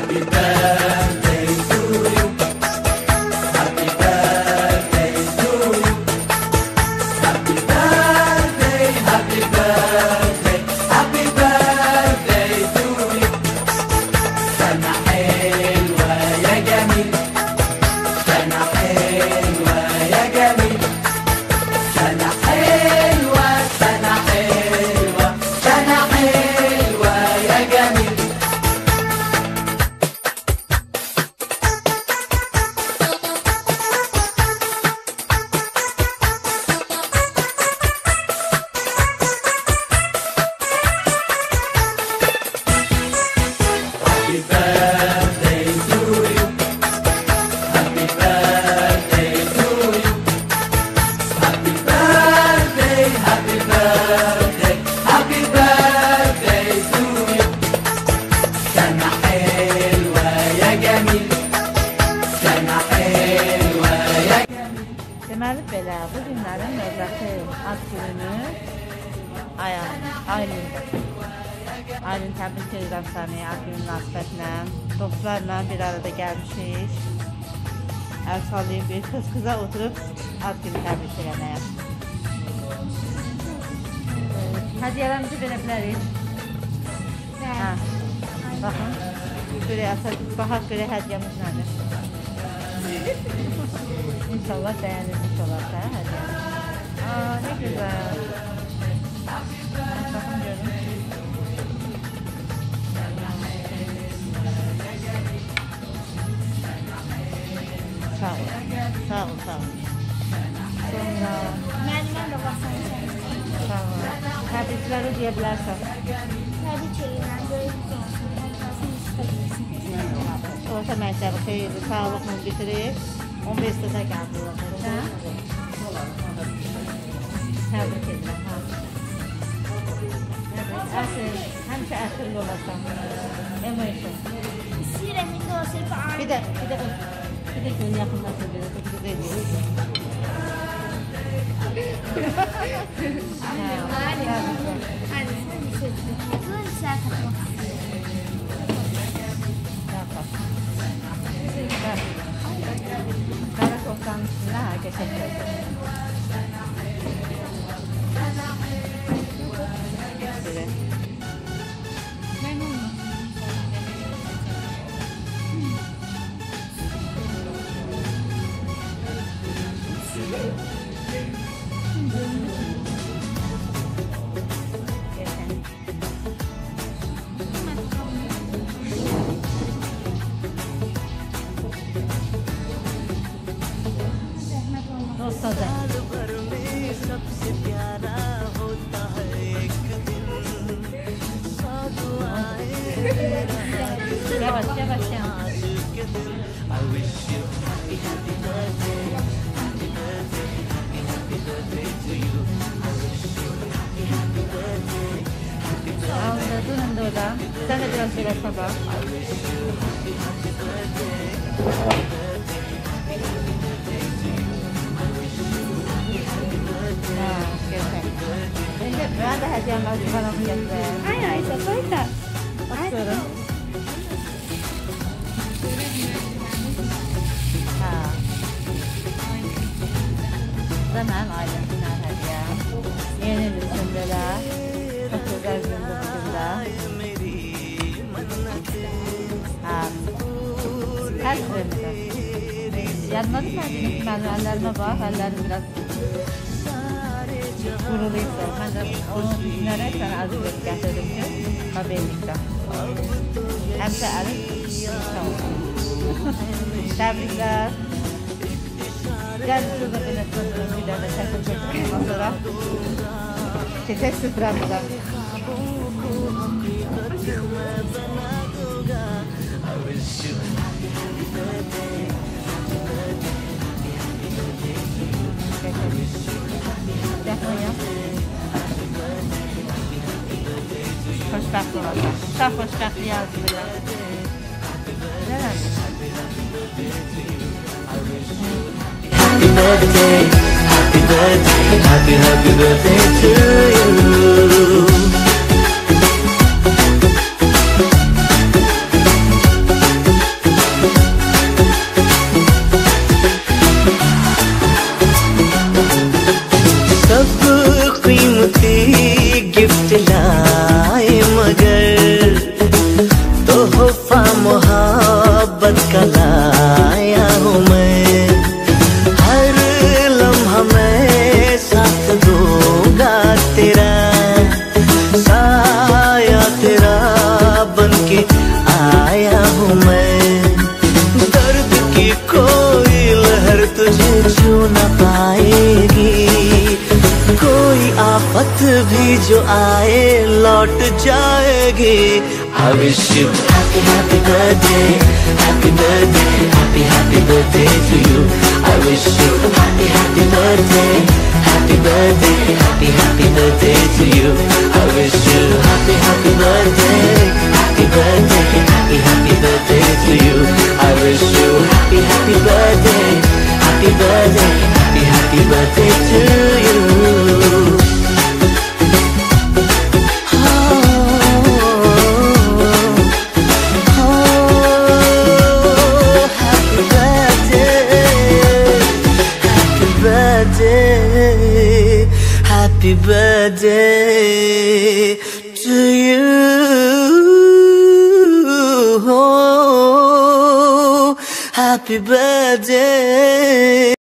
Deməli belə, bu günlərin növbəti ad gününü Aylin. Aylin, təbrik edirəm səni ad günü münasibətlə. Dostlarla bir arada gəlmişik. Əl sallayıb bir qıza oturub ad günü təbrik eləməyə. Hədiyyələrimizi verə bilərik. Baxın, baxaq görə hədiyyəmiz nədir? İnşallah bəyənilmiş olar da hədiyyəmiz. Ne güzel. Bakın görün. Sağ ol. Sağ ol, sağ ol. Sonra... Müəllimə də baxsana. Sağ ol. Təbrikləri deyə bilərsən. Təbrik edirəm. Böyük olsun. Orta məktəbi xeyirli, sağlıqla bitirib. 15'te de geldi orada. Təbrik edirəm. Həmişə əsrli olasan. Emotion. İstəyirəm indi olsaydı aynı. Bir de gün yaxınlaşır bir de kız ediyor. Kara sofranın üstüne geçelim. सबसे प्यारा होता है एक दिन Yavaş yavaş yavaş. I wish you happy happy birthday, happy birthday, happy birthday to you. I wish you happy happy birthday, happy birthday. Durun da orada. Sen de biraz şöyle sabah. I wish you happy happy birthday, happy birthday, happy birthday to you. I wish you happy happy birthday. Güzel. Ben de hediyem var bana mı getireyim? Aynen işte böyle. Bakıyorum. Zaman ailesinden hediye. Yeni düşünceler. Çok güzel gün bu günde. Her türlü. Yanmadı kendini. Ben ellerime bak. Ellerim biraz kuruluysa. Ben de onu düşünerek sana azıcık getirdim ki. Haberlikte. Hem de elim. Tamam. Təbriklər. Gəl şurada belə sözünün bir dənə çəkil çəkil. Ondan sonra keçək süfrəmizdən. Xoşbəxt olacaq. Uşaq xoşbəxtliyi arzulayaq. Happy birthday, happy birthday, happy happy birthday to you. मोहब्बत का लाया हूँ मैं, हर लम्हा मैं साथ दूंगा तेरा, साया तेरा बन के आया हूँ मैं। दर्द की कोई लहर तुझे छू न पाएगी, कोई आफत भी जो आए लौट जाएगी। I wish you happy happy birthday, happy birthday, happy happy birthday to you. I wish you happy happy birthday, happy birthday, happy happy birthday to you. I wish you happy happy birthday, happy birthday, happy happy birthday to you. I wish you happy happy birthday, happy birthday, happy happy birthday to you. Happy birthday to you. Happy birthday.